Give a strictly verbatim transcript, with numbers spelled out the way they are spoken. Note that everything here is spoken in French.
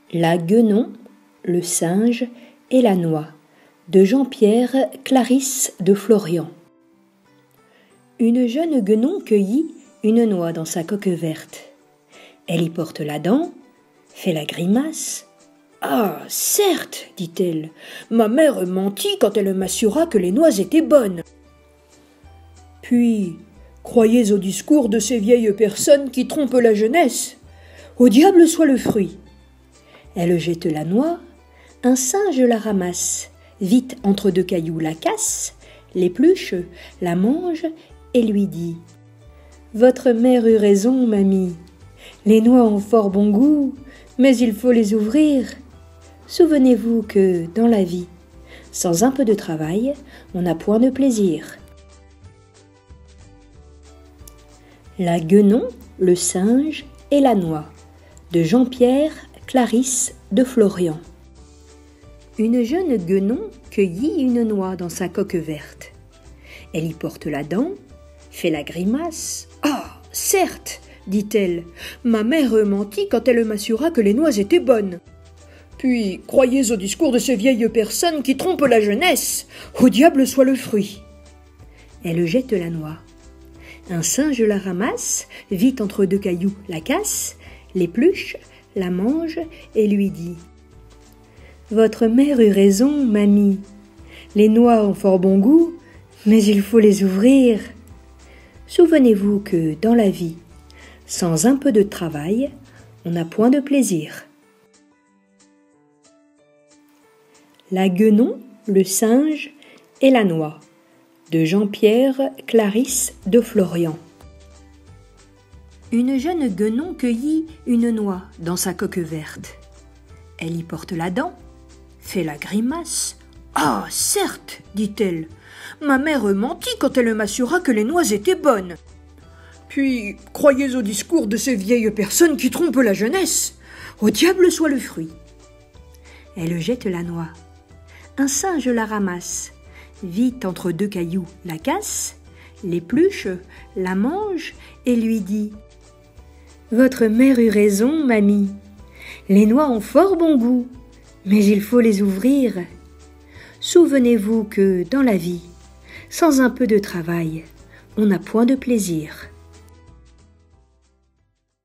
La Guenon, le singe et la noix de Jean-Pierre Clarisse de Florian. Une jeune guenon cueillit une noix dans sa coque verte. Elle y porte la dent, fait la grimace. « Ah, certes, dit-elle, ma mère mentit quand elle m'assura que les noix étaient bonnes. » Puis, croyez au discours de ces vieilles personnes qui trompent la jeunesse. Au diable soit le fruit. Elle jette la noix, un singe la ramasse, vite entre deux cailloux la casse, l'épluche, la mange et lui dit « Votre mère eut raison, mamie. Les noix ont fort bon goût, mais il faut les ouvrir. Souvenez-vous que, dans la vie, sans un peu de travail, on n'a point de plaisir. » La Guenon, le singe et la noix de Jean-Pierre Clarisse de Florian. Une jeune guenon cueillit une noix dans sa coque verte. Elle y porte la dent, fait la grimace. « Ah, certes, dit-elle, ma mère mentit quand elle m'assura que les noix étaient bonnes. Puis, croyez au discours de ces vieilles personnes qui trompent la jeunesse. Au diable soit le fruit. » Elle jette la noix. Un singe la ramasse, vite entre deux cailloux la casse, l'épluche, la mange et lui dit « Votre mère eut raison, mamie. Les noix ont fort bon goût, mais il faut les ouvrir. Souvenez-vous que, dans la vie, sans un peu de travail, on n'a point de plaisir. » La Guenon, le singe et la noix de Jean-Pierre Clarisse de Florian. Une jeune guenon cueillit une noix dans sa coque verte. Elle y porte la dent, fait la grimace. « Ah, certes, dit-elle, ma mère mentit quand elle m'assura que les noix étaient bonnes. Puis, croyez au discours de ces vieilles personnes qui trompent la jeunesse. Au diable soit le fruit. » Elle jette la noix. Un singe la ramasse, vite entre deux cailloux la casse, l'épluche, la mange et lui dit « Votre mère eut raison, mamie. Les noix ont fort bon goût, mais il faut les ouvrir. Souvenez-vous que, dans la vie, sans un peu de travail, on n'a point de plaisir. »